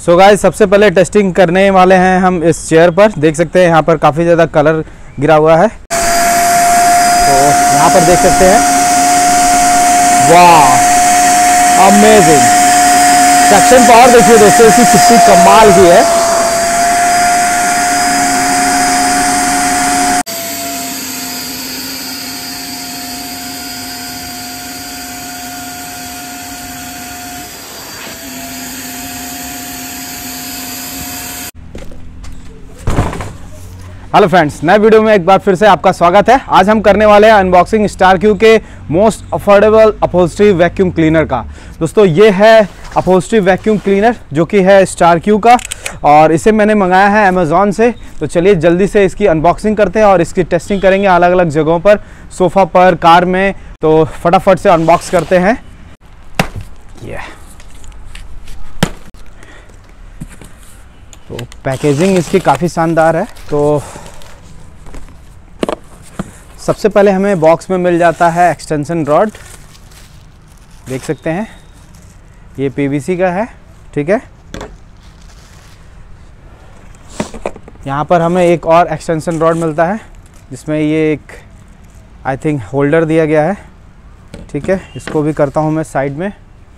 So guys, सबसे पहले testing करने वाले हैं हम इस चेयर पर। देख सकते हैं यहाँ पर काफ़ी ज़्यादा कलर गिरा हुआ है, तो यहाँ पर देख सकते हैं। वाह, अमेजिंग ट्रैक्शन पावर देखिए दोस्तों, इसकी कितनी कमाल की है। हेलो फ्रेंड्स, नए वीडियो में एक बार फिर से आपका स्वागत है। आज हम करने वाले हैं अनबॉक्सिंग स्टार क्यू के most affordable upholstery vacuum cleaner का। दोस्तों ये है अपहोल्स्ट्री वैक्यूम क्लीनर जो कि है स्टार क्यू का, और इसे मैंने मंगाया है अमेज़ॉन से। तो चलिए जल्दी से इसकी अनबॉक्सिंग करते हैं और इसकी टेस्टिंग करेंगे अलग अलग जगहों पर, सोफ़ा पर, कार में। तो फटाफट से अनबॉक्स करते हैं। तो पैकेजिंग इसकी काफ़ी शानदार है। तो सबसे पहले हमें बॉक्स में मिल जाता है एक्सटेंशन रॉड। देख सकते हैं ये पीवीसी का है, ठीक है। यहाँ पर हमें एक और एक्सटेंशन रॉड मिलता है जिसमें ये एक आई थिंक होल्डर दिया गया है, ठीक है। इसको भी करता हूँ मैं साइड में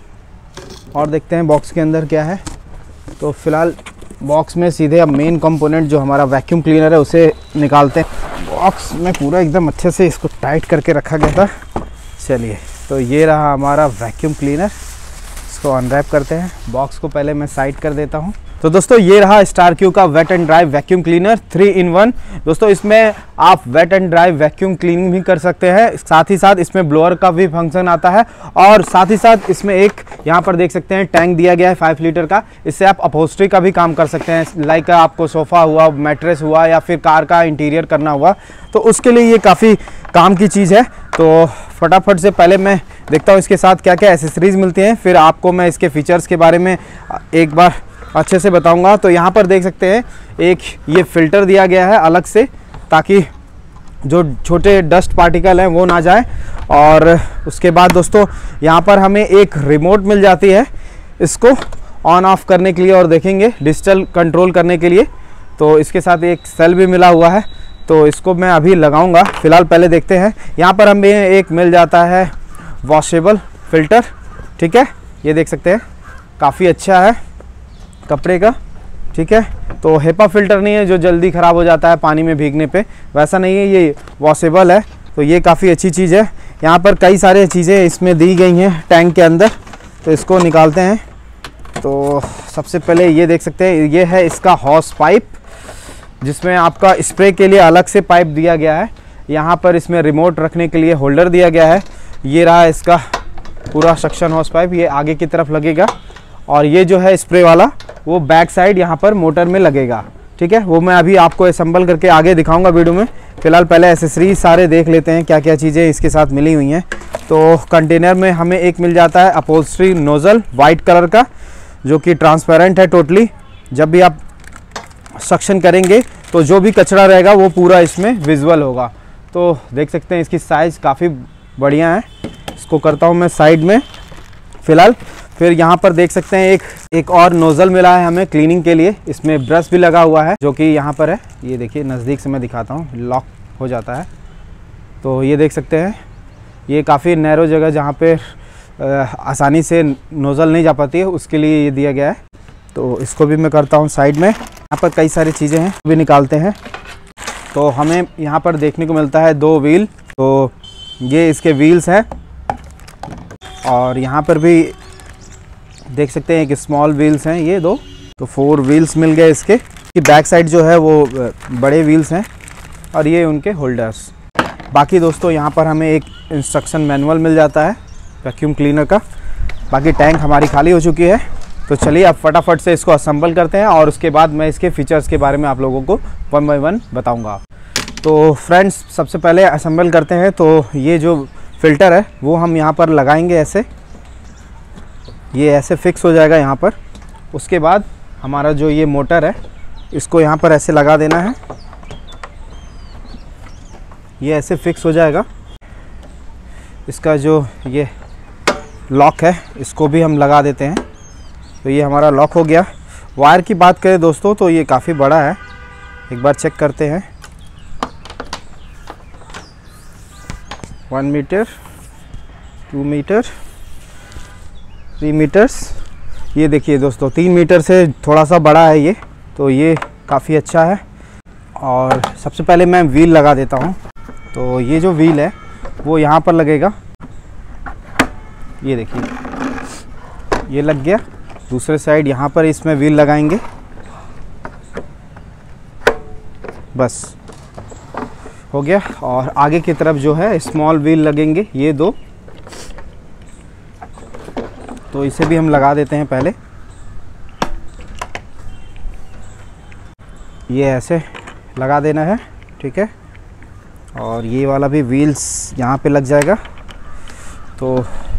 और देखते हैं बॉक्स के अंदर क्या है। तो फिलहाल बॉक्स में सीधे अब मेन कंपोनेंट जो हमारा वैक्यूम क्लीनर है उसे निकालते हैं। बॉक्स में पूरा एकदम अच्छे से इसको टाइट करके रखा गया था। चलिए, तो ये रहा हमारा वैक्यूम क्लीनर। इसको अनरैप करते हैं। बॉक्स को पहले मैं साइड कर देता हूँ। तो दोस्तों ये रहा स्टार क्यू का wet and dry vacuum cleaner 3-in-1। दोस्तों इसमें आप wet and dry vacuum cleaning भी कर सकते हैं, साथ ही साथ इसमें ब्लोअर का भी फंक्शन आता है, और साथ ही साथ इसमें एक यहाँ पर देख सकते हैं टैंक दिया गया है 5 लीटर का। इससे आप अपहोल्स्ट्री का भी काम कर सकते हैं, लाइक आपको सोफ़ा हुआ, मैट्रेस हुआ, या फिर कार का इंटीरियर करना हुआ, तो उसके लिए ये काफ़ी काम की चीज़ है। तो फटाफट से पहले मैं देखता हूँ इसके साथ क्या क्या एसेसरीज़ मिलती हैं, फिर आपको मैं इसके फीचर्स के बारे में एक बार अच्छे से बताऊंगा। तो यहाँ पर देख सकते हैं एक ये फ़िल्टर दिया गया है अलग से, ताकि जो छोटे डस्ट पार्टिकल हैं वो ना जाए। और उसके बाद दोस्तों यहाँ पर हमें एक रिमोट मिल जाती है इसको ऑन ऑफ करने के लिए, और देखेंगे डिजिटल कंट्रोल करने के लिए। तो इसके साथ एक सेल भी मिला हुआ है, तो इसको मैं अभी लगाऊंगा। फ़िलहाल पहले देखते हैं। यहाँ पर हमें एक मिल जाता है वॉशेबल फ़िल्टर, ठीक है। ये देख सकते हैं काफ़ी अच्छा है कपड़े का, ठीक है। तो हेपा फ़िल्टर नहीं है जो जल्दी ख़राब हो जाता है पानी में भीगने पे, वैसा नहीं है, ये वॉशेबल है। तो ये काफ़ी अच्छी चीज़ है। यहाँ पर कई सारी चीज़ें इसमें दी गई हैं टैंक के अंदर, तो इसको निकालते हैं। तो सबसे पहले ये देख सकते हैं, ये है इसका हॉस पाइप, जिसमें आपका स्प्रे के लिए अलग से पाइप दिया गया है। यहाँ पर इसमें रिमोट रखने के लिए होल्डर दिया गया है। ये रहा इसका पूरा सक्शन हॉस पाइप, ये आगे की तरफ लगेगा, और ये जो है स्प्रे वाला वो बैक साइड यहाँ पर मोटर में लगेगा, ठीक है। वो मैं अभी आपको असेंबल करके आगे दिखाऊंगा वीडियो में। फ़िलहाल पहले एसेसरीज सारे देख लेते हैं क्या क्या चीज़ें इसके साथ मिली हुई हैं। तो कंटेनर में हमें एक मिल जाता है अपहोल्स्ट्री नोज़ल वाइट कलर का, जो कि ट्रांसपेरेंट है टोटली। जब भी आप सक्शन करेंगे तो जो भी कचरा रहेगा वो पूरा इसमें विजुअल होगा। तो देख सकते हैं इसकी साइज़ काफ़ी बढ़िया है। इसको करता हूँ मैं साइड में फ़िलहाल। फिर यहाँ पर देख सकते हैं एक और नोज़ल मिला है हमें क्लीनिंग के लिए। इसमें ब्रश भी लगा हुआ है जो कि यहाँ पर है। ये देखिए नज़दीक से मैं दिखाता हूँ, लॉक हो जाता है। तो ये देख सकते हैं ये काफ़ी नैरो जगह जहाँ पे आसानी से नोज़ल नहीं जा पाती है, उसके लिए ये दिया गया है। तो इसको भी मैं करता हूँ साइड में। यहाँ पर कई सारी चीज़ें हैं भी निकालते हैं। तो हमें यहाँ पर देखने को मिलता है 2 व्हील। तो ये इसके व्हील्स हैं, और यहाँ पर भी देख सकते हैं एक स्मॉल व्हील्स हैं ये 2। तो 4 व्हील्स मिल गए इसके। बैक साइड जो है वो बड़े व्हील्स हैं, और ये उनके होल्डर्स। बाकी दोस्तों यहाँ पर हमें एक इंस्ट्रक्शन मैनुअल मिल जाता है वैक्यूम क्लीनर का। बाकी टैंक हमारी खाली हो चुकी है। तो चलिए अब फटाफट से इसको असेंबल करते हैं, और उसके बाद मैं इसके फीचर्स के बारे में आप लोगों को 1 बाय 1 बताऊँगा। तो फ्रेंड्स सबसे पहले असेंबल करते हैं। तो ये जो फ़िल्टर है वो हम यहाँ पर लगाएंगे ऐसे, ये ऐसे फिक्स हो जाएगा यहाँ पर। उसके बाद हमारा जो ये मोटर है इसको यहाँ पर ऐसे लगा देना है, ये ऐसे फिक्स हो जाएगा। इसका जो ये लॉक है इसको भी हम लगा देते हैं। तो ये हमारा लॉक हो गया। वायर की बात करें दोस्तों तो ये काफ़ी बड़ा है, एक बार चेक करते हैं। 1 मीटर, 2 मीटर, 3 मीटर्स। ये देखिए दोस्तों 3 मीटर से थोड़ा सा बड़ा है ये, तो ये काफ़ी अच्छा है। और सबसे पहले मैं व्हील लगा देता हूँ। तो ये जो व्हील है वो यहाँ पर लगेगा, ये देखिए ये लग गया। दूसरे साइड यहाँ पर इसमें व्हील लगाएंगे, बस हो गया। और आगे की तरफ जो है स्मॉल व्हील लगेंगे, ये 2। तो इसे भी हम लगा देते हैं पहले। ये ऐसे लगा देना है, ठीक है। और ये वाला भी व्हील्स यहाँ पे लग जाएगा। तो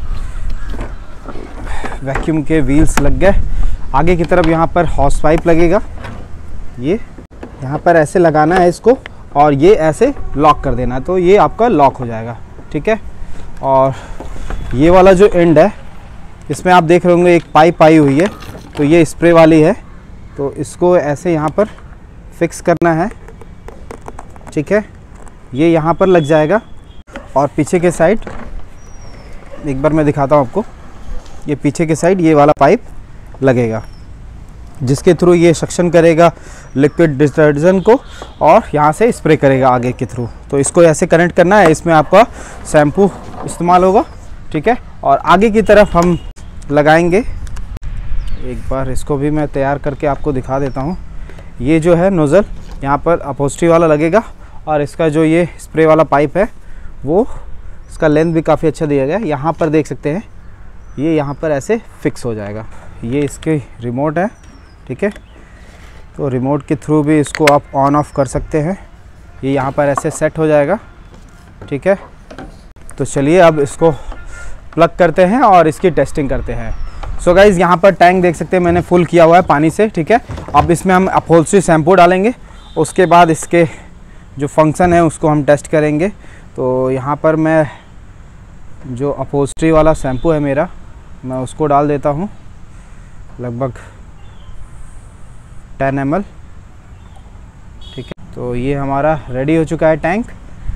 वैक्यूम के व्हील्स लग गए। आगे की तरफ यहाँ पर हॉस पाइप लगेगा, ये यहाँ पर ऐसे लगाना है इसको, और ये ऐसे लॉक कर देना है, तो ये आपका लॉक हो जाएगा, ठीक है। और ये वाला जो एंड है इसमें आप देख रहे होंगे एक पाइप आई हुई है, तो ये स्प्रे वाली है। तो इसको ऐसे यहाँ पर फिक्स करना है, ठीक है। ये यहाँ पर लग जाएगा। और पीछे के साइड एक बार मैं दिखाता हूँ आपको, ये पीछे के साइड ये वाला पाइप लगेगा, जिसके थ्रू ये सक्शन करेगा लिक्विड डिटर्जेंट को और यहाँ से स्प्रे करेगा आगे के थ्रू। तो इसको ऐसे कनेक्ट करना है, इसमें आपका शैम्पू इस्तेमाल होगा, ठीक है। और आगे की तरफ हम लगाएंगे, एक बार इसको भी मैं तैयार करके आपको दिखा देता हूँ। ये जो है नोज़ल यहाँ पर अपहोल्स्ट्री वाला लगेगा, और इसका जो ये स्प्रे वाला पाइप है वो इसका लेंथ भी काफ़ी अच्छा दिया गया है। यहाँ पर देख सकते हैं ये यहाँ पर ऐसे फिक्स हो जाएगा। ये इसकी रिमोट है, ठीक है। तो रिमोट के थ्रू भी इसको आप ऑन ऑफ कर सकते हैं। ये यहाँ पर ऐसे सेट हो जाएगा, ठीक है। तो चलिए अब इसको प्लग करते हैं और इसकी टेस्टिंग करते हैं। सो गाइज़ यहाँ पर टैंक देख सकते हैं मैंने फुल किया हुआ है पानी से, ठीक है। अब इसमें हम अपहोल्स्ट्री शैम्पू डालेंगे, उसके बाद इसके जो फंक्शन है उसको हम टेस्ट करेंगे। तो यहाँ पर मैं जो अपहोल्स्ट्री वाला शैम्पू है मेरा, मैं उसको डाल देता हूँ लगभग 10 ml, ठीक है। तो ये हमारा रेडी हो चुका है टैंक।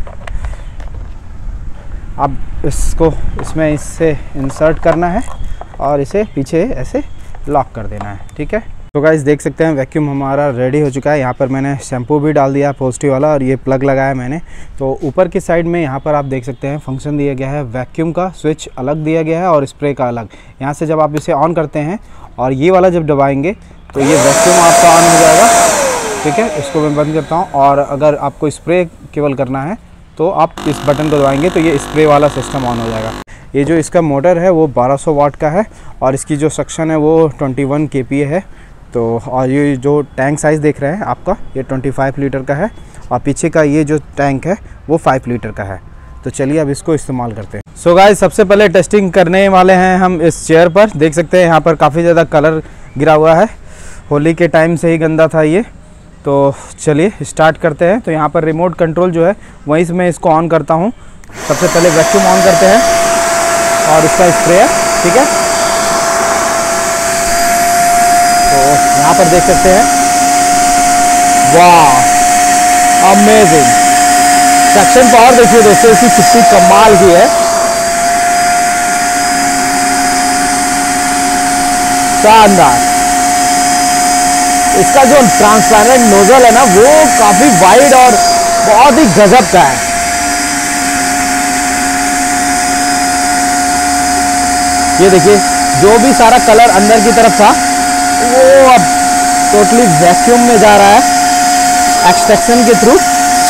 अब इसको इसमें इससे इंसर्ट करना है और इसे पीछे ऐसे लॉक कर देना है, ठीक है। तो गाइस देख सकते हैं वैक्यूम हमारा रेडी हो चुका है। यहाँ पर मैंने शैम्पू भी डाल दिया पॉजिटिव वाला, और ये प्लग लगाया मैंने। तो ऊपर की साइड में यहाँ पर आप देख सकते हैं फंक्शन दिया गया है, वैक्यूम का स्विच अलग दिया गया है और स्प्रे का अलग। यहाँ से जब आप इसे ऑन करते हैं और ये वाला जब दबाएंगे तो ये वैक्यूम आपका ऑन हो जाएगा, ठीक है। इसको मैं बंद करता हूँ। और अगर आपको स्प्रे केवल करना है तो आप इस बटन को दबाएंगे तो ये स्प्रे वाला सिस्टम ऑन हो जाएगा। ये जो इसका मोटर है वो 1200 वाट का है, और इसकी जो सक्शन है वो 21 kPa है। तो और ये जो टैंक साइज़ देख रहे हैं आपका, ये 25 लीटर का है, और पीछे का ये जो टैंक है वो 5 लीटर का है। तो चलिए अब इसको इस्तेमाल करते हैं। सो गाइस सबसे पहले टेस्टिंग करने वाले हैं हम इस चेयर पर। देख सकते हैं यहाँ पर काफ़ी ज़्यादा कलर गिरा हुआ है, होली के टाइम से ही गंदा था ये। तो चलिए स्टार्ट करते हैं। तो यहाँ पर रिमोट कंट्रोल जो है वहीं से मैं इसको ऑन करता हूँ। सबसे पहले वैक्यूम ऑन करते हैं और इसका स्प्रे है, ठीक है। तो यहाँ पर देख सकते हैं, वाह अमेजिंग सक्शन पावर देखिए दोस्तों, इसकी कितनी कमाल की है, शानदार। इसका जो ट्रांसपेरेंट नोजल है ना वो काफी वाइड और बहुत ही गजब का है। ये देखिए जो भी सारा कलर अंदर की तरफ था वो अब टोटली वैक्यूम में जा रहा है एक्सट्रैक्शन के थ्रू।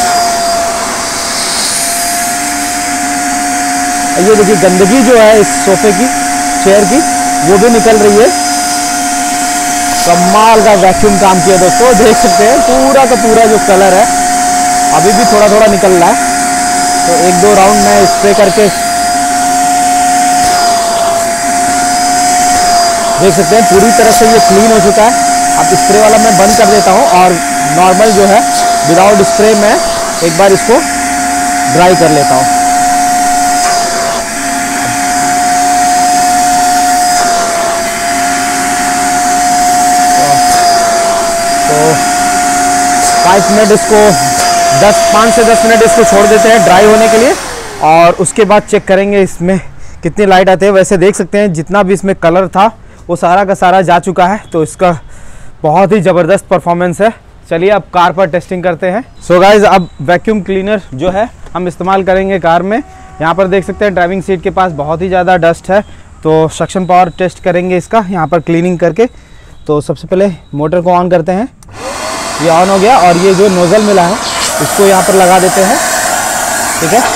ये देखिए गंदगी जो है इस सोफे की, चेयर की, वो भी निकल रही है। कमाल का वैक्यूम काम किया दोस्तों, देख सकते हैं पूरा का पूरा जो कलर है अभी भी थोड़ा थोड़ा निकल रहा है। तो 1-2 राउंड मैं स्प्रे करके देख सकते हैं पूरी तरह से ये क्लीन हो चुका है। अब स्प्रे वाला मैं बंद कर देता हूँ और नॉर्मल जो है विदाउट स्प्रे में एक बार इसको ड्राई कर लेता हूँ। 5 मिनट इसको 5 से 10 मिनट इसको छोड़ देते हैं ड्राई होने के लिए, और उसके बाद चेक करेंगे इसमें कितनी लाइट आती है। वैसे देख सकते हैं जितना भी इसमें कलर था वो सारा का सारा जा चुका है, तो इसका बहुत ही ज़बरदस्त परफॉर्मेंस है। चलिए अब कार पर टेस्टिंग करते हैं। सो गाइज, अब वैक्यूम क्लीनर जो है हम इस्तेमाल करेंगे कार में। यहाँ पर देख सकते हैं ड्राइविंग सीट के पास बहुत ही ज़्यादा डस्ट है, तो सक्शन पावर टेस्ट करेंगे इसका यहाँ पर क्लीनिंग करके। तो सबसे पहले मोटर को ऑन करते हैं, ये ऑन हो गया, और ये जो नोज़ल मिला है इसको यहाँ पर लगा देते हैं। ठीक है,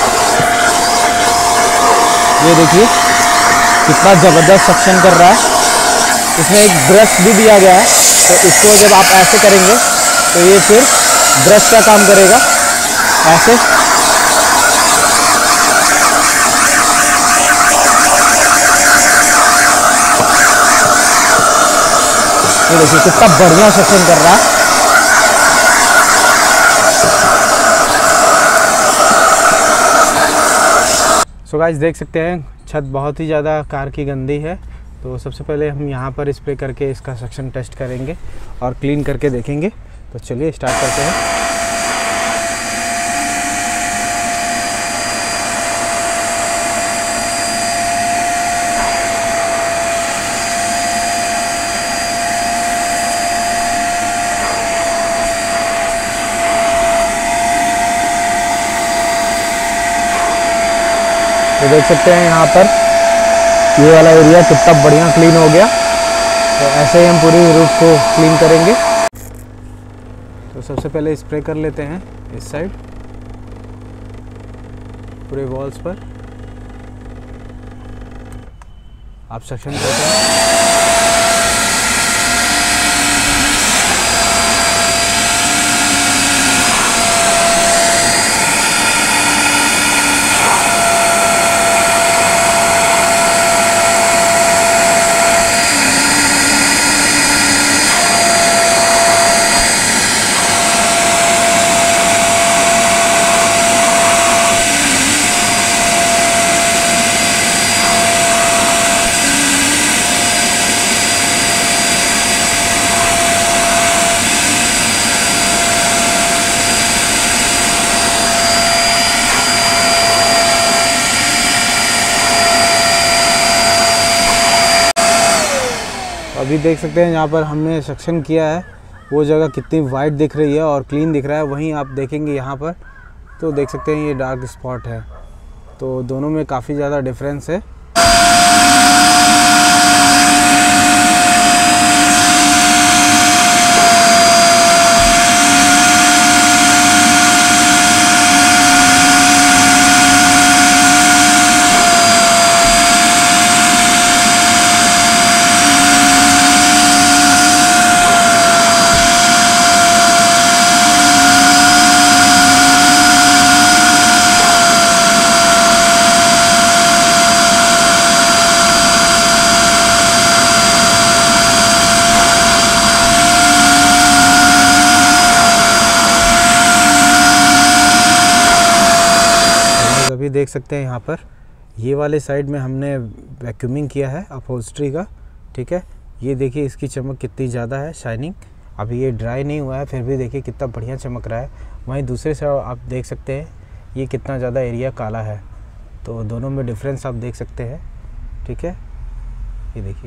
ये देखिए कितना ज़बरदस्त सक्शन कर रहा है। इसमें एक ब्रश भी दिया गया है, तो इसको जब आप ऐसे करेंगे तो ये फिर ब्रश का काम करेगा ऐसे। ये देखिए कितना बढ़िया सक्शन कर रहा है। सो गाइस, देख सकते हैं छत बहुत ही ज़्यादा कार की गंदी है, तो सबसे पहले हम यहाँ पर स्प्रे करके इसका सक्शन टेस्ट करेंगे और क्लीन करके देखेंगे। तो चलिए स्टार्ट करते हैं। तो देख सकते हैं यहाँ पर ये वाला एरिया कितना बढ़िया क्लीन हो गया। तो ऐसे ही हम पूरी रूफ को क्लीन करेंगे। तो सबसे पहले स्प्रे कर लेते हैं इस साइड पूरे वॉल्स पर। आप सक्शन करते हैं। अभी देख सकते हैं यहाँ पर हमने सक्शन किया है, वो जगह कितनी वाइट दिख रही है और क्लीन दिख रहा है। वहीं आप देखेंगे यहाँ पर तो देख सकते हैं ये डार्क स्पॉट है, तो दोनों में काफ़ी ज़्यादा डिफरेंस है। अभी देख सकते हैं यहाँ पर ये वाले साइड में हमने वैक्यूमिंग किया है अपहोल्स्ट्री का। ठीक है, ये देखिए इसकी चमक कितनी ज़्यादा है, शाइनिंग। अभी ये ड्राई नहीं हुआ है, फिर भी देखिए कितना बढ़िया चमक रहा है। वहीं दूसरे साइड आप देख सकते हैं ये कितना ज़्यादा एरिया काला है, तो दोनों में डिफरेंस आप देख सकते हैं। ठीक है, ये देखिए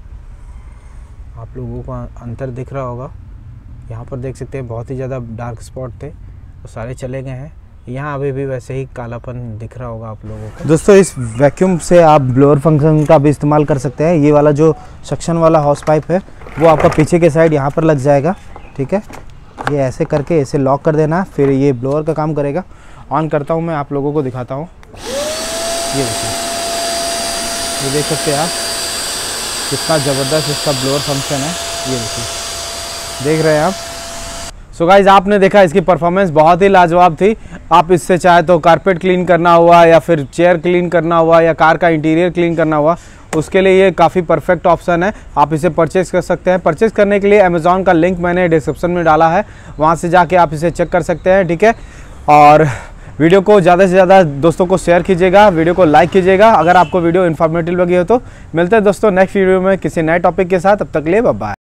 आप लोगों को अंतर दिख रहा होगा। यहाँ पर देख सकते हैं बहुत ही ज़्यादा डार्क स्पॉट थे, वो सारे चले गए हैं। यहाँ अभी भी वैसे ही कालापन दिख रहा होगा आप लोगों को। दोस्तों, इस वैक्यूम से आप ब्लोअर फंक्शन का भी इस्तेमाल कर सकते हैं। ये वाला जो सक्शन वाला हॉस पाइप है वो आपका पीछे के साइड यहाँ पर लग जाएगा। ठीक है, ये ऐसे करके इसे लॉक कर देना, फिर ये ब्लोअर का काम करेगा। ऑन करता हूँ मैं, आप लोगों को दिखाता हूँ। ये देखिए, ये देख सकते हैं आप कितना ज़बरदस्त इसका ब्लोअर फंक्शन है। ये देखिए, देख रहे हैं आप। सो गाइज, आपने देखा इसकी परफॉर्मेंस बहुत ही लाजवाब थी। आप इससे चाहे तो कारपेट क्लीन करना हुआ या फिर चेयर क्लीन करना हुआ या कार का इंटीरियर क्लीन करना हुआ, उसके लिए ये काफ़ी परफेक्ट ऑप्शन है। आप इसे परचेज़ कर सकते हैं। परचेज़ करने के लिए अमेज़ॉन का लिंक मैंने डिस्क्रिप्शन में डाला है, वहाँ से जाके आप इसे चेक कर सकते हैं। ठीक है, और वीडियो को ज़्यादा से ज़्यादा दोस्तों को शेयर कीजिएगा, वीडियो को लाइक कीजिएगा अगर आपको वीडियो इन्फॉर्मेटिव लगी हो तो। मिलते हैं दोस्तों नेक्स्ट वीडियो में किसी नए टॉपिक के साथ, तब तक के लिए बाय बाय।